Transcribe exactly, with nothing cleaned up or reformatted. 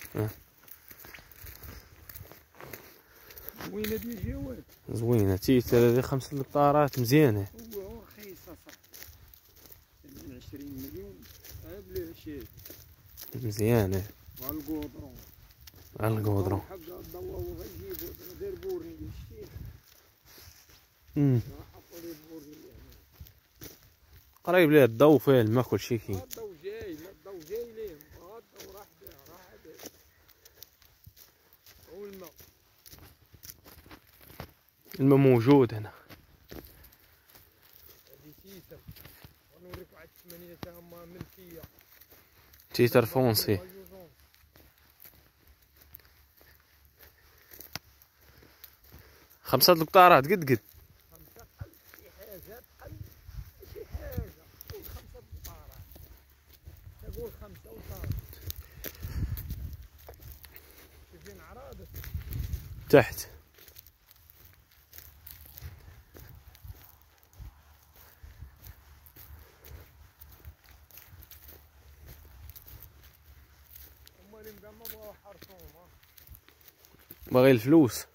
اه زوينه ديال الجواد. زوينه تيتر هذه خمسة لقطارات مزيانه. هو رخيصه صح من عشرين مليون بلا شي مزيانه مع الكودرون. على الكودرون. حق الضوا غيجيبو داير بورني شتي. امم حطوا لي بورني يعني. قريب ليه الضو فيه الماء كلشي كاين. الضو جاي لا الضو جاي ليه الضو راح راح هذا هو الماء. الماء موجود هنا. هذه تيتر ونوريك واحد ثمانية تا هما ملكية. تيتر فونسي. خمسة لقطارات قد قد. خمسة قل شي حاجة قل شي حاجة قول خمسة لقطارات تقول خمسة وصافي. شوفين عرادة تحت. هما اللي مقام بغاو حرصوهم. باغي الفلوس.